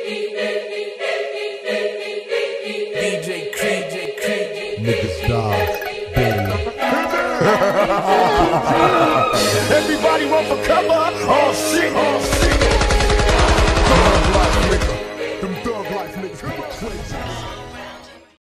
DJ Creed, Niggas dog, baby. Everybody run for cover. Oh shit, oh shit.